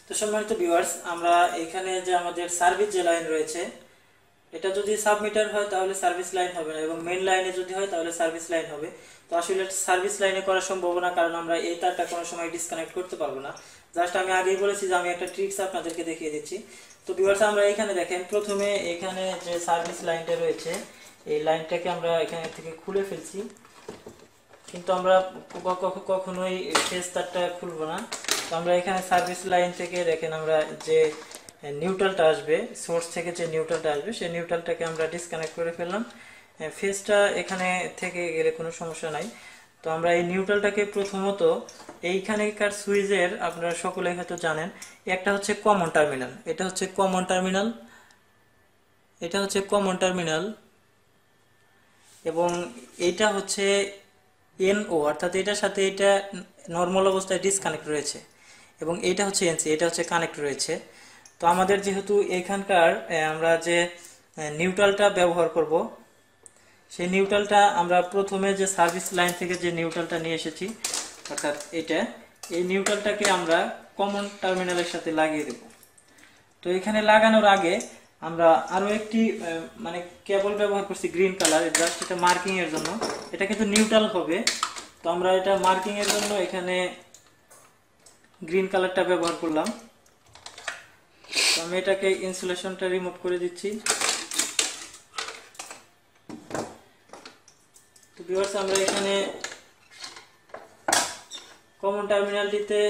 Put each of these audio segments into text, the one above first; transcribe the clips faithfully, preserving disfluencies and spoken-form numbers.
তো সম্মানিত ভিউয়ার্স, আমরা এখানে যে আমাদের সার্ভিস যে লাইন রয়েছে, এটা যদি সাবমিটার হয় তাহলে সার্ভিস লাইন হবে না, এবং মেইন লাইনে যদি হয় তাহলে সার্ভিস লাইন হবে। তো আসলে সার্ভিস লাইনে করা সম্ভব না, কারণ আমরা এই তারটা কোনো সময় ডিসকানেক্ট করতে পারবো না। জাস্ট আমি আগেই বলেছি যে আমি একটা ট্রিক্স আপনাদেরকে দেখিয়ে দিচ্ছি। তো ভিউয়ার্স, আমরা এখানে দেখেন, প্রথমে এখানে যে সার্ভিস লাইনটা রয়েছে এই লাইনটাকে আমরা এখানে থেকে খুলে ফেলছি, কিন্তু আমরা কখনোই ফেজ তারটা খুলবো না। তো আমরা এখানে সার্ভিস লাইন থেকে দেখেন আমরা যে নিউট্রালটা আসবে, সোর্স থেকে যে নিউট্রালটা আসবে সেই নিউট্রালটাকে আমরা ডিসকানেক্ট করে ফেললাম। ফেজটা এখানে থেকে গেলে কোনো সমস্যা নাই। তো আমরা এই নিউট্রালটাকে প্রথমত এইখানেকার সুইচের, আপনারা সকলে হয়তো জানেন, একটা হচ্ছে কমন টার্মিনাল, এটা হচ্ছে কমন টার্মিনাল, এটা হচ্ছে কমন টার্মিনাল, এবং এইটা হচ্ছে এনও, অর্থাৎ এটার সাথে এটা নর্মাল অবস্থায় ডিসকানেক্ট রয়েছে, এবং এইটা হচ্ছে এনসি, এটা হচ্ছে কানেক্ট রয়েছে। তো আমাদের যেহেতু এখানকার আমরা যে নিউট্রালটা ব্যবহার করব, সেই নিউট্রালটা আমরা প্রথমে যে সার্ভিস লাইন থেকে যে নিউট্রালটা নিয়ে এসেছি, অর্থাৎ এটা, এই নিউট্রালটাকে আমরা কমন টার্মিনালের সাথে লাগিয়ে দেব। তো এখানে লাগানোর আগে আমরা আরো একটি মানে কেবল ব্যবহার করছি গ্রিন কালার, জাস্ট এটা মার্কিং এর জন্য, এটা কিন্তু নিউট্রাল হবে। তো আমরা এটা মার্কিং এর জন্য এখানে গ্রিন কালারটা ব্যবহার করলাম। তো আমি এটাকে ইনসুলেশনটা রিমুভ করে দিচ্ছি। তো ভিউয়ার্স, আমরা এখানে কমন টার্মিনালটিতে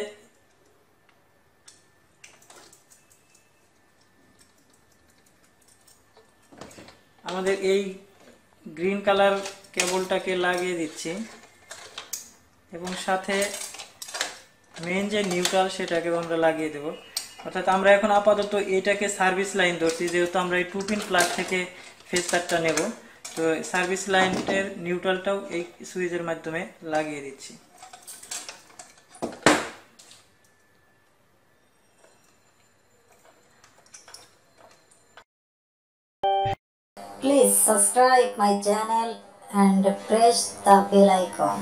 আমাদের এই গ্রিন কালার কেবলটাকে লাগিয়ে দিচ্ছি, এবং সাথে মেইন যে নিউট্রাল সেটাকে আমরা লাগিয়ে দেব। অর্থাৎ আমরা এখন আপাতত এটাকে সার্ভিস লাইন ধরছি, যেহেতু আমরা এই টু পিন প্লাগ থেকে ফেজ তারটা নেব। তো সার্ভিস লাইনের নিউট্রালটাও এই সুইচের মাধ্যমে লাগিয়ে দিচ্ছি। Please subscribe my channel and press the bell icon.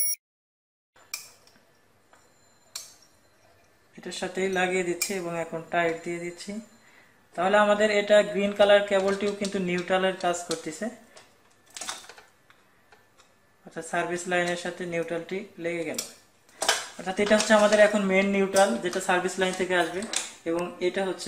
এটার সাথেই লাগিয়ে দিচ্ছি এবং এখন টাইট দিয়ে দিচ্ছি। তাহলে আমাদের এটা গ্রিন কালার কেবলটিও কিন্তু নিউট্রালের কাজ করতেছে, অর্থাৎ সার্ভিস লাইনের সাথে নিউট্রালটি লেগে গেল। অর্থাৎ এটা হচ্ছে আমাদের এখন মেইন নিউট্রাল, যেটা সার্ভিস লাইন থেকে আসবে, এবং এটা হচ্ছে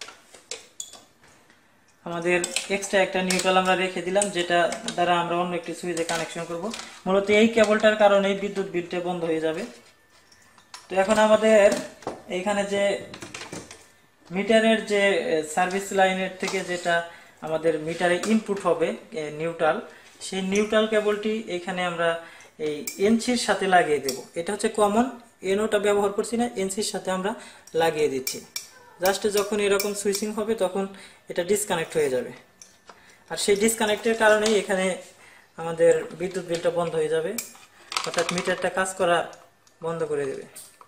আমাদের এক্সট্রা একটা নিউট্রাল আমরা রেখে দিলাম, যেটা দ্বারা আমরা অন্য একটি সুইচে কানেকশন করব। মূলত এই কেবলটার কারণে বিদ্যুৎ বিলটা বন্ধ হয়ে যাবে। তো এখন আমাদের এইখানে যে মিটারের যে সার্ভিস লাইনের থেকে যেটা আমাদের মিটারে ইনপুট হবে নিউট্রাল, সেই নিউট্রাল কেবলটি এখানে আমরা এই এনসির সাথে লাগিয়ে দেব। এটা হচ্ছে কমন, এনওটা ব্যবহার করছি না, এনসির সাথে আমরা লাগিয়ে দিচ্ছি। জাস্ট যখন এরকম সুইচিং হবে তখন এটা ডিসকানেক্ট হয়ে যাবে, আর সেই ডিসকানেক্টের কারণেই এখানে আমাদের বিদ্যুৎ বিলটা বন্ধ হয়ে যাবে, অর্থাৎ মিটারটা কাজ করা বন্ধ করে দেবে।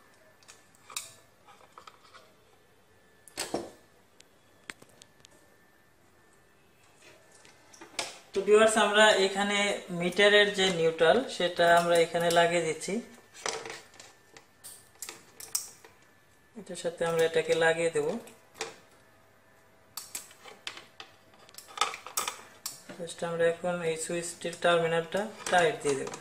তো ভিউয়ার্স, আমরা এখানে মিটারের যে নিউট্রাল সেটা আমরা এখানে লাগিয়ে দিচ্ছি। এটার সাথে আমরা এটাকে লাগিয়ে দেব। জাস্ট আমরা এখন এই সুইচটির টার্মিনালটা টাইট দিয়ে দেব।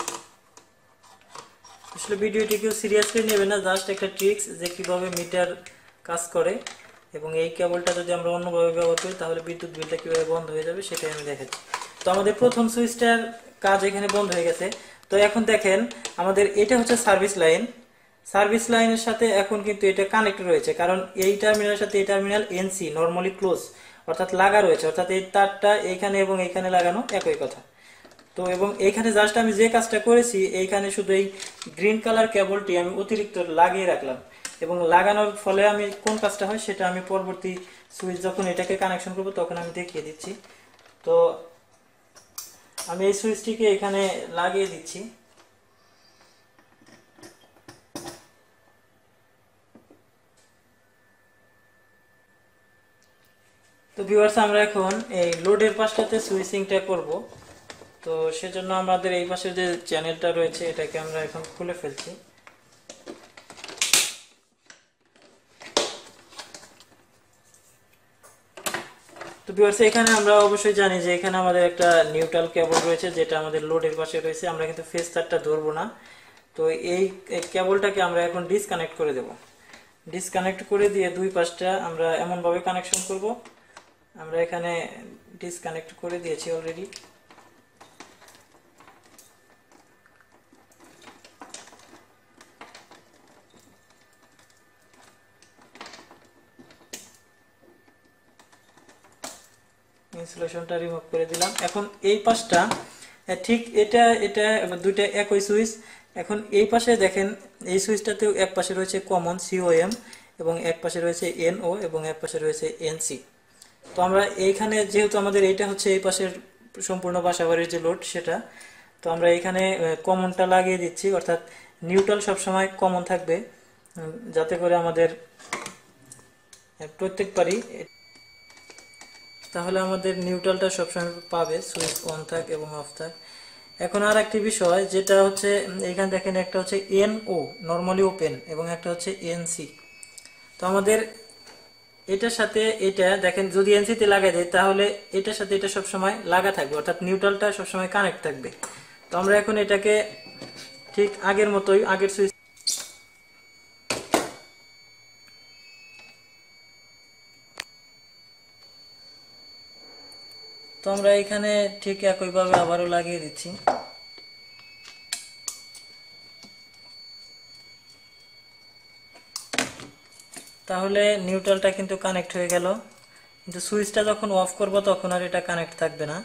আসলে ভিডিওটি কেউ সিরিয়াসলি নেবে না, জাস্ট একটা ট্রিক্স যে কিভাবে মিটার কাজ করে, এবং এই কেবলটা যদি আমরা অন্যভাবে ব্যবহার করি তাহলে বিদ্যুৎ বিলটা কিভাবে বন্ধ হয়ে যাবে সেটাই আমি দেখাচ্ছি। তো আমাদের প্রথম সুইচটার কাজ এখানে বন্ধ হয়ে গেছে। তো এখন দেখেন আমাদের এটা হচ্ছে সার্ভিস লাইন, সার্ভিস লাইনের সাথে এখন কিন্তু এটা কানেক্ট রয়েছে, কারণ এই টার্মিনালের সাথে এই টার্মিনাল এনসি নরমালি ক্লোজ, অর্থাৎ লাগা রয়েছে, অর্থাৎ এই তারটা এইখানে এবং এইখানে লাগানো একই কথা। তো এবং এইখানে জাস্ট আমি যে কাজটা করেছি, এইখানে শুধু এই গ্রিন কালার কেবলটি আমি অতিরিক্ত লাগিয়ে রাখলাম, এবং লাগানোর ফলে আমি কোন কাজটা হয় সেটা আমি পরবর্তী সুইচ যখন এটাকে কানেকশন করব তখন আমি দেখিয়ে দিচ্ছি। তো আমি এই সুইচটিকে এখানে লাগিয়ে দিচ্ছি। তো ভিউয়ার্স, আমরা এখন এই লোডের পাশটাতে সুইচিংটা করব। তো সেজন্য আমাদের এই পাশে যে চ্যানেলটা রয়েছে এটাকে আমরা এখন খুলে ফেলছি। ভিউয়ার্স এখানে আমরা অবশ্যই জানি যে এখানে আমাদের একটা নিউট্রাল কেবল রয়েছে যেটা আমাদের লোডের পাশে রয়েছে, আমরা কিন্তু ফেজ তারটা ধরবো না। তো এই কেবলটাকে আমরা এখন ডিসকানেক্ট করে দেব। ডিসকানেক্ট করে দিয়ে দুই পাশটা আমরা এমনভাবে কানেকশন করব। আমরা এখানে ডিসকানেক্ট করে দিয়েছি অলরেডি। ইনসুলেশনটা রিমুভ করে দিলাম। এখন এই পাশটা ঠিক এটা এটা দুইটা একই সুইচ। এখন এই পাশে দেখেন এই সুইচটাতেও এক পাশে রয়েছে কমন সিওএম এবং এক পাশে রয়েছে এনও এবং এক পাশে রয়েছে এনসি। তো আমরা এইখানে যেহেতু আমাদের এইটা হচ্ছে এই পাশের সম্পূর্ণ বাসাবাড়ির যে লোড সেটা, তো আমরা এখানে কমনটা লাগিয়ে দিচ্ছি, অর্থাৎ নিউট্রাল সবসময় কমন থাকবে যাতে করে আমাদের প্রত্যেকবারই, তাহলে আমাদের নিউট্রালটা সবসময় পাবে, সুইচ অন থাক এবং অফ থাক। এখন আর একটি বিষয় যেটা হচ্ছে এখানে দেখেন একটা হচ্ছে এনও নরমালি ওপেন এবং একটা হচ্ছে এনসি। তো আমাদের এটার সাথে এটা দেখেন যদি এনসিতে লাগাই দেয় তাহলে এটার সাথে এটা সবসময় লাগা থাকবে, অর্থাৎ নিউট্রালটা সবসময় কানেক্ট থাকবে। তো আমরা এখন এটাকে ঠিক আগের মতোই আগের সুইচ তো আমরা এখানে ঠিক একইভাবে আবারও লাগিয়ে দিচ্ছি। তাহলে নিউট্রালটা কিন্তু কানেক্ট হয়ে গেল, কিন্তু সুইচটা যখন অফ করব তখন আর এটা কানেক্ট থাকবে না।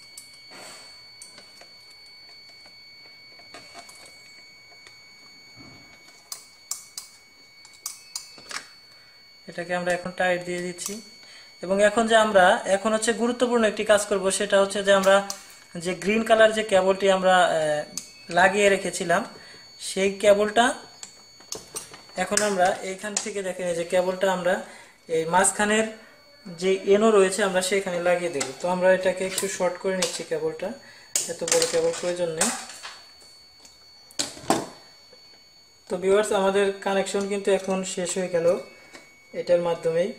এটাকে আমরা এখন টাইট দিয়ে দিচ্ছি। এবং এখন যে আমরা এখন হচ্ছে গুরুত্বপূর্ণ একটি কাজ করব, সেটা হচ্ছে যে আমরা যে গ্রিন কালার যে কেবলটি আমরা লাগিয়ে রেখেছিলাম সেই কেবলটা এখন আমরা এইখান থেকে দেখেন এই যে কেবলটা আমরা এই মাঝখানের যে এনও রয়েছে আমরা সেখানে লাগিয়ে দেব। তো আমরা এটাকে একটু শর্ট করে নিচ্ছি, কেবলটা এত বড় কেবল প্রয়োজন নেই। তো ভিউয়ার্স আমাদের কানেকশন কিন্তু এখন শেষ হয়ে গেল এটার মাধ্যমেই,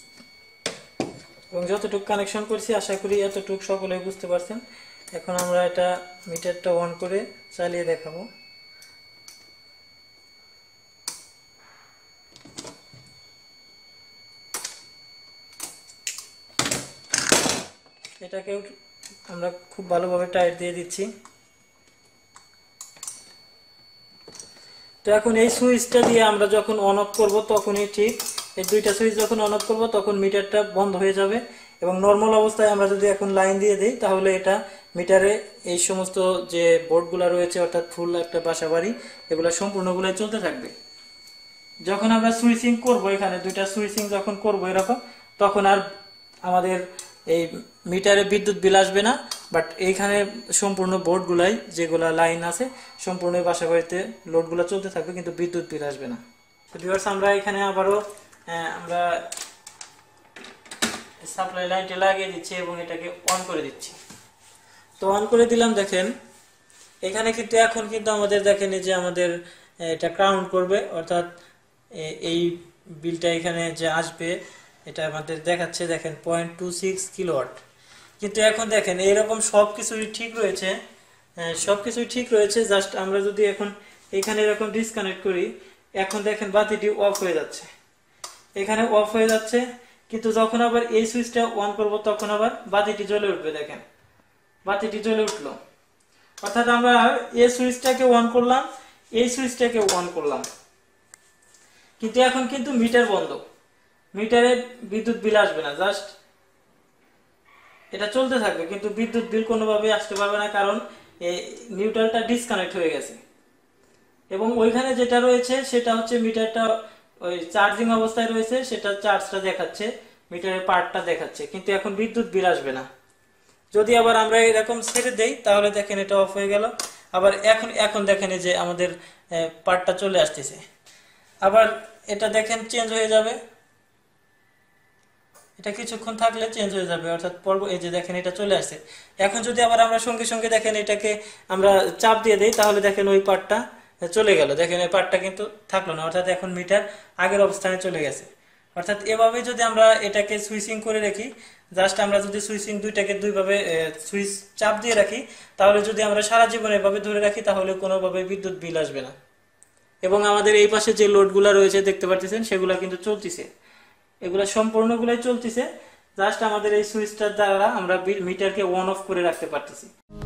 এবং যতটুকু কানেকশন করছি আশা করি এতটুকু সকলে বুঝতে পারছেন। এখন আমরা এটা মিটারটা অন করে চালিয়ে দেখাবো। এটাকে আমরা খুব ভালোভাবে টাইট দিয়ে দিচ্ছি। তো এখন এই সুইচটা দিয়ে আমরা যখন অন অফ করব তখনই ঠিক এই দুইটা সুইচ যখন অন অফ করব তখন মিটারটা বন্ধ হয়ে যাবে, এবং নর্মাল অবস্থায় আমরা যদি এখন লাইন দিয়ে দিই তাহলে এটা মিটারে এই সমস্ত যে বোর্ডগুলো রয়েছে অর্থাৎ ফুল একটা বাসাবাড়ি এগুলো সম্পূর্ণগুলোই চলতে থাকবে। যখন আমরা সুইচিং করব এখানে দুইটা সুইচিং যখন করব এরকম, তখন আর আমাদের এই মিটারে বিদ্যুৎ বিল আসবে না, বাট এইখানে সম্পূর্ণ বোর্ডগুলাই যেগুলা লাইন আছে সম্পূর্ণ বাসাবাড়িতে লোডগুলো চলতে থাকবে, কিন্তু বিদ্যুৎ বিল আসবে না। তো ভিউয়ার্স আমরা এখানে আবারও আমরা সাপ্লাই লাইনটা লাগিয়ে দিচ্ছি এবং এটাকে অন করে দিচ্ছি। তো অন করে দিলাম, দেখেন এখানে কিন্তু এখন কিন্তু আমাদের দেখেন যে আমাদের এটা কাউন্ট করবে, অর্থাৎ এই বিলটা এখানে যে আসবে এটা আমাদের দেখাচ্ছে দেখেন পয়েন্ট টু সিক্স কিলোওয়াট। কিন্তু এখন দেখেন এইরকম সব কিছুই ঠিক রয়েছে, সব কিছুই ঠিক রয়েছে, জাস্ট আমরা যদি এখন এখানে এরকম ডিসকানেক্ট করি এখন দেখেন বাতিটি অফ হয়ে যাচ্ছে, এখানে অফ হয়ে যাচ্ছে। কিন্তু যখন আবার এই সুইচটা অন করব তখন আবার বাতিটি জ্বলে উঠবে, দেখেন বাতিটি জ্বলে উঠলো। অর্থাৎ আমরা এই সুইচটাকে অন করলাম, এই সুইচটাকে অন করলাম, কিন্তু এখন কিন্তু মিটার বন্ধ, মিটারে বিদ্যুৎ বিল আসবে না, জাস্ট এটা চলতে থাকবে, কিন্তু বিদ্যুৎ বিল কোনোভাবে আসতে পারবে না, কারণ এই নিউট্রালটা ডিসকানেক্ট হয়ে গেছে। এবং ওইখানে যেটা রয়েছে সেটা হচ্ছে মিটারটা ওই চার্জিং অবস্থায় রয়েছে, সেটা চার্জটা দেখাচ্ছে, মিটারের পার্টটা দেখাচ্ছে, কিন্তু এখন বিদ্যুৎ বিল আসবে না। যদি আবার আমরা এরকম ছেড়ে দেই তাহলে দেখেন এটা অফ হয়ে গেল, আবার এখন এখন দেখেন যে আমাদের পার্টটা চলে আসতেছে, আবার এটা দেখেন চেঞ্জ হয়ে যাবে, এটা কিছুক্ষণ থাকলে চেঞ্জ হয়ে যাবে, অর্থাৎ পর্ব এই যে দেখেন এটা চলে আসছে। এখন যদি আবার আমরা সঙ্গে সঙ্গে দেখেন এটাকে আমরা চাপ দিয়ে দেই তাহলে দেখেন ওই পার্টটা চলে গেল, দেখেন এই পার্টটা কিন্তু থাকলো না, অর্থাৎ এখন মিটার আগের অবস্থানে চলে গেছে। অর্থাৎ এভাবে যদি আমরা এটাকে সুইচিং করে রাখি, জাস্ট আমরা যদি সুইচিং দুইটাকে দুইভাবে সুইচ চাপ দিয়ে রাখি, তাহলে যদি আমরা সারা জীবন এভাবে ধরে রাখি তাহলে কোনোভাবে বিদ্যুৎ বিল আসবে না। এবং আমাদের এই পাশে যে লোডগুলো রয়েছে দেখতে পাচ্ছেন সেগুলো কিন্তু চলতেছে, এগুলো সম্পূর্ণগুলাই চলতেছে। জাস্ট আমাদের এই সুইচটার দ্বারা আমরা মিটারকে অন অফ করে রাখতে পারতেছি।